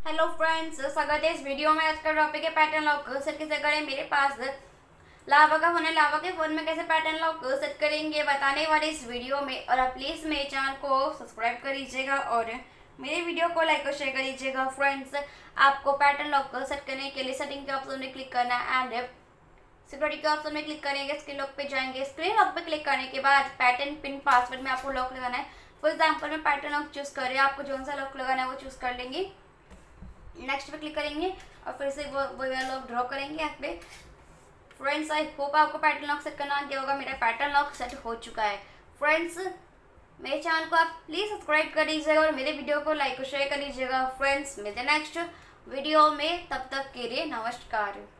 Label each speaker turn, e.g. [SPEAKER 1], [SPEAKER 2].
[SPEAKER 1] Hello friends, स्वागत है इस वीडियो में। आज का टॉपिक है पैटर्न लॉक सेट कैसे करें। मेरे पास लावा का फोन है। लावा के फोन में कैसे पैटर्न लॉक सेट करेंगे बताने वाले इस वीडियो में। और आप प्लीज़ मेरे चैनल को सब्सक्राइब कर लीजिएगा और मेरे वीडियो को लाइक और शेयर कर लीजिएगा। फ्रेंड्स, आपको पैटर्न लॉक सेट करने के लिए सेटिंग के ऑप्शन में क्लिक करना है एंड सिक्योरिटी के ऑप्शन में क्लिक करेंगे। स्क्रीन लॉक पे जाएंगे। स्क्रीन लॉक पे क्लिक करने के बाद पैटर्न पिन पासवर्ड में आपको लॉक लगाना है। फॉर एग्जाम्पल मैं पैटर्न लॉक चूज़ कर रही हूँ, आपको जो सा लॉक लगाना है वो चूज़ कर लेंगे। नेक्स्ट पे क्लिक करेंगे और फिर से वो लॉक ड्रॉ करेंगे यहाँ पे। फ्रेंड्स, आई होप आपको पैटर्न लॉक सेट करना आ गया होगा। मेरा पैटर्न लॉक सेट हो चुका है। फ्रेंड्स, मेरे चैनल को आप प्लीज़ सब्सक्राइब कर लीजिएगा और मेरे वीडियो को लाइक और शेयर कर लीजिएगा। फ्रेंड्स, मिलते हैं नेक्स्ट वीडियो में, तब तक के लिए नमस्कार।